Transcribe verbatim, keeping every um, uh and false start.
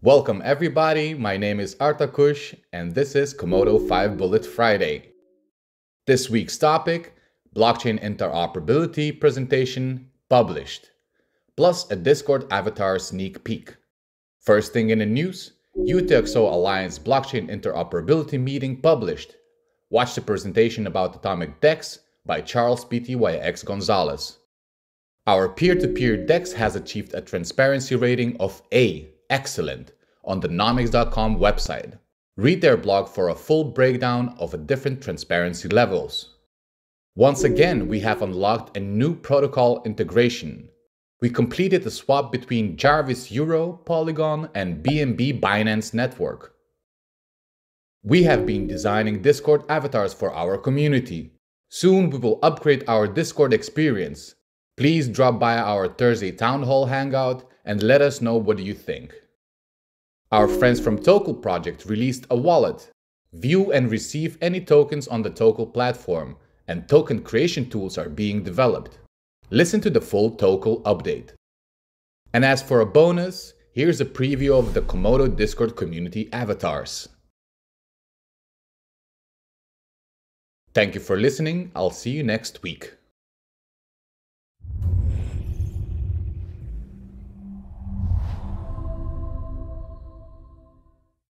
Welcome everybody, my name is Artakush and this is Komodo five Bullet Friday. This week's topic, blockchain interoperability presentation published, plus a Discord avatar sneak peek. First thing in the news, U T X O Alliance blockchain interoperability meeting published. Watch the presentation about AtomicDEX by Charles P T Y X Gonzales. Our peer-to-peer DEX has achieved a transparency rating of A, excellent, on the nomics dot com website. Read their blog for a full breakdown of the different transparency levels. Once again, we have unlocked a new protocol integration. We completed the swap between Jarvis Euro, Polygon, and B N B Binance Network. We have been designing Discord avatars for our community. Soon we will upgrade our Discord experience. Please drop by our Thursday Town Hall hangout and let us know what you think. Our friends from Tokel project released a wallet. View and receive any tokens on the Tokel platform, and token creation tools are being developed. Listen to the full Tokel update. And as for a bonus, here's a preview of the Komodo Discord community avatars. Thank you for listening. I'll see you next week.